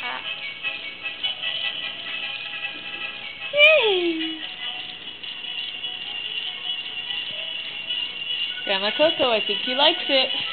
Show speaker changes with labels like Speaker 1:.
Speaker 1: Yay! Grandma Coco, I think he likes it.